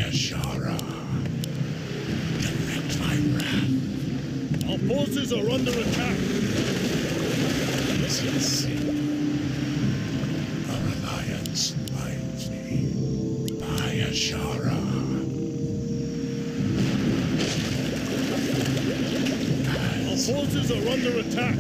Shara, direct my wrath. Our forces are under attack. This is sin. Our alliance binds me. Shara. Our forces are under attack.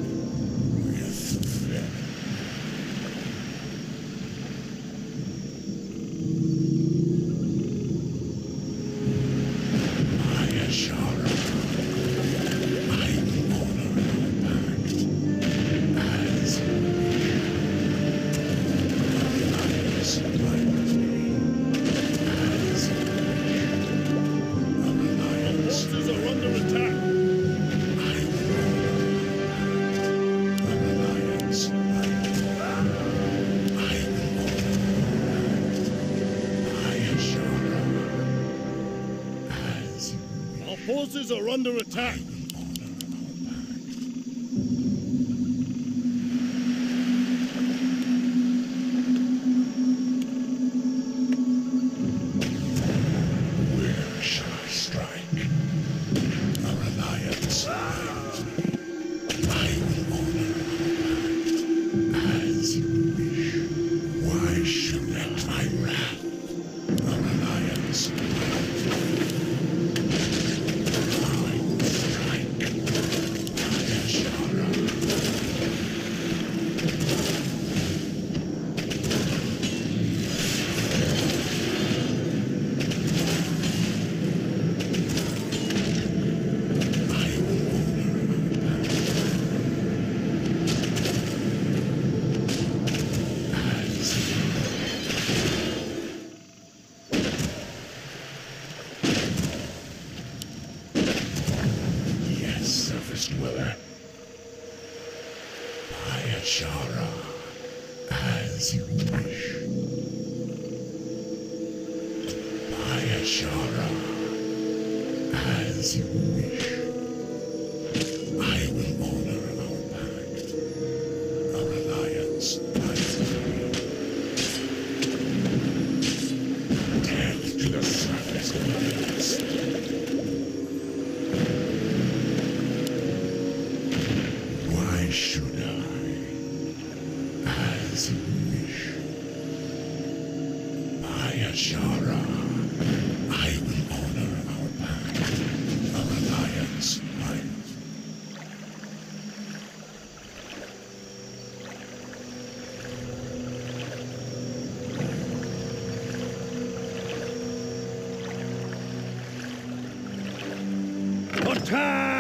Forces are under attack. Where shall I strike? Our alliance binds me. I will honor our pact as you wish. Why should let my wrath? Our alliance binds me. Dweller. Shara, as you wish. Shara, as you wish. I will honor our pact. Our alliance binds me. Death to the surface alliance. Should I, as you wish, Shara, I will honor our pact, our alliance binds. Attack!